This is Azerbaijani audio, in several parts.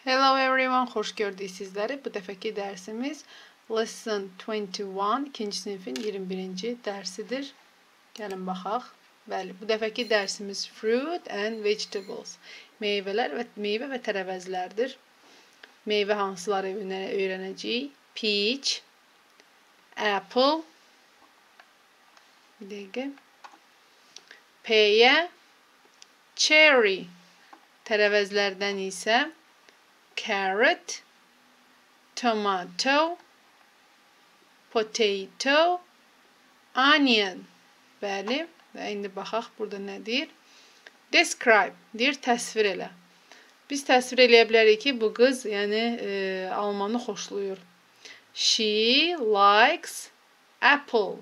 Hello everyone, xoş gördük sizləri. Bu dəfəki dərsimiz Lesson 21, ikinci sinifin 21-ci dərsidir. Gəlin baxaq. Bəli, bu dəfəki dərsimiz Fruit and Vegetables. Meyvə və tərəvəzlərdir. Meyvə hansıları öyrənəcəyik? Peach, apple, bir dəqiqə, peya, cherry. Tərəvəzlərdən isə carrot, tomato, potato, onion. Bəli, və indi baxaq burada nə deyir? Describe, deyir təsvir elə. Biz təsvir eləyə bilərik ki, bu qız, yəni almanı xoşlayır. She likes apple.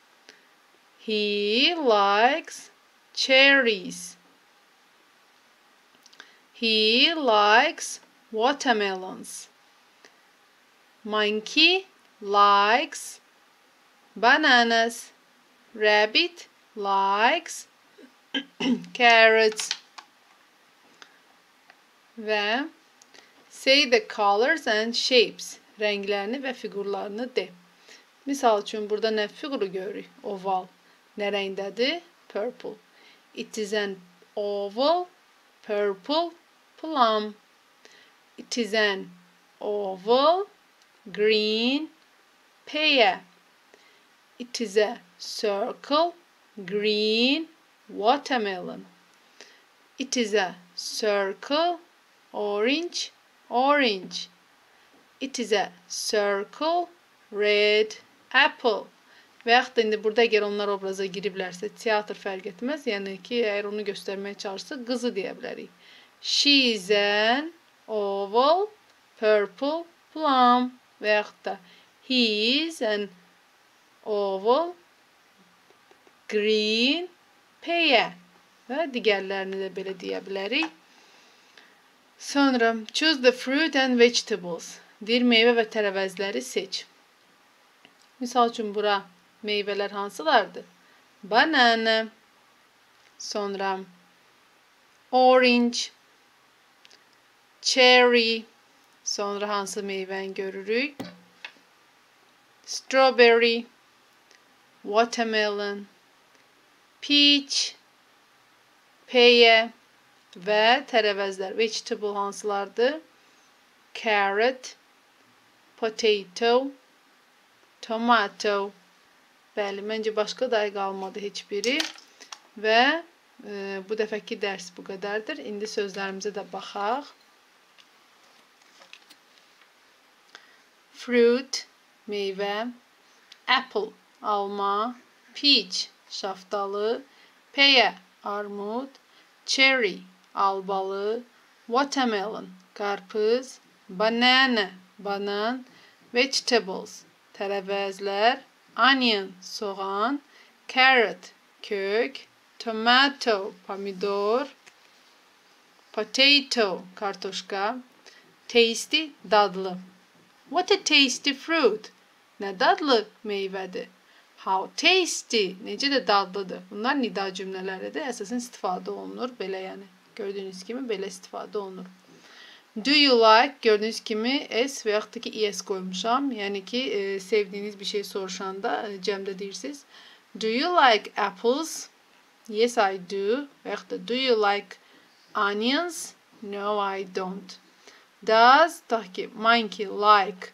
He likes cherries. He likes watermelons. Monkey likes bananas. Rabbit likes carrots. Və say the colors and shapes. Rənglərini və fiqurlarını de. Misal üçün, burada nə fiquru görürük? Oval. Nə rəngdədir? Purple. It is an oval, purple plum. It is an oval, green pear. It is a circle, green watermelon. It is a circle, orange, orange. It is a circle, red apple. Və yaxud da indi burada əgər onlar obraza giriblərsə, teatr fərq etməz. Yəni ki, əgər onu göstərməyə çalışsa, qızı deyə bilərik. She is an oval, purple plum. Və yaxud da he is an oval, green pear. Və digərlərini də belə deyə bilərik. Sonra choose the fruit and vegetables. Deyir meyvə və tərəvəzləri seç. Misal üçün bura meyvələr hansılardır? Banana. Sonra orange, cherry. Sonra hansı meyvəni görürük? Strawberry, watermelon, peach, pear və tərəvəzlər. Vegetable hansılardır? Carrot, potato, tomato. Bəli, məncə başqa da qalmadı heç biri. Və bu dəfəki dərs bu qədərdir. İndi sözlərimizə də baxaq. Fruit, meyvə. Apple, alma. Peach, şaftalı. Pear, armud. Cherry, albalı. Watermelon, qarpız. Banana, banan. Vegetables, tərəvəzlər. Onion, soğan. Carrot, kök. Tomato, pomidor. Potato, kartoşka. Tasty, dadlı. What a tasty fruit. Nə dadlı meyvədir. How tasty, necə də dadlıdır. Bunlar nida cümlələridir. Əsasən istifadə olunur. Belə yəni. Gördüyünüz kimi belə istifadə olunur. Do you like, gördüyünüz kimi S və yaxud da ki ES qoymuşam. Yəni ki, sevdiyiniz bir şey soruşanda cəmdə deyirsiniz. Do you like apples? Yes, I do. Və yaxud da do you like onions? No, I don't. Does, tutaq ki, monkey like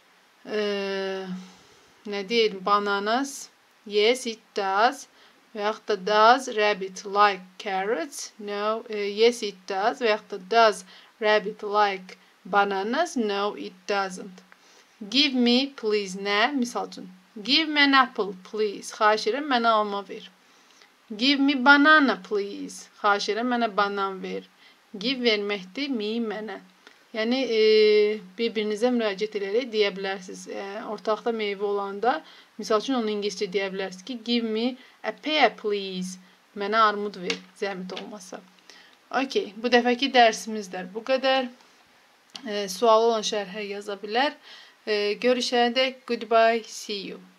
nə deyil, bananas? Yes, it does. Və yaxud da does rabbit like carrots? No, yes, it does. Və yaxud da does rabbit like bananas? No, it doesn't. Give me, please, nə? Misal üçün, give me an apple, please. Xahiş edirəm, mənə alma ver. Give me banana, please. Xahiş edirəm, mənə banan ver. Give verməkdir, me, mənə. Yəni, bir-birinizə müraciət edərək deyə bilərsiniz. Ortaqda meyvə olanda, misal üçün onu ingiliscə deyə bilərsiniz ki, give me a pear, please. Mənə armud ver, zəhmət olmasa. Okay, bu dəfəki dərsimizdir. Bu qədər. Sualı olan şərhə yaza bilər. Görüşənədək, goodbye, see you.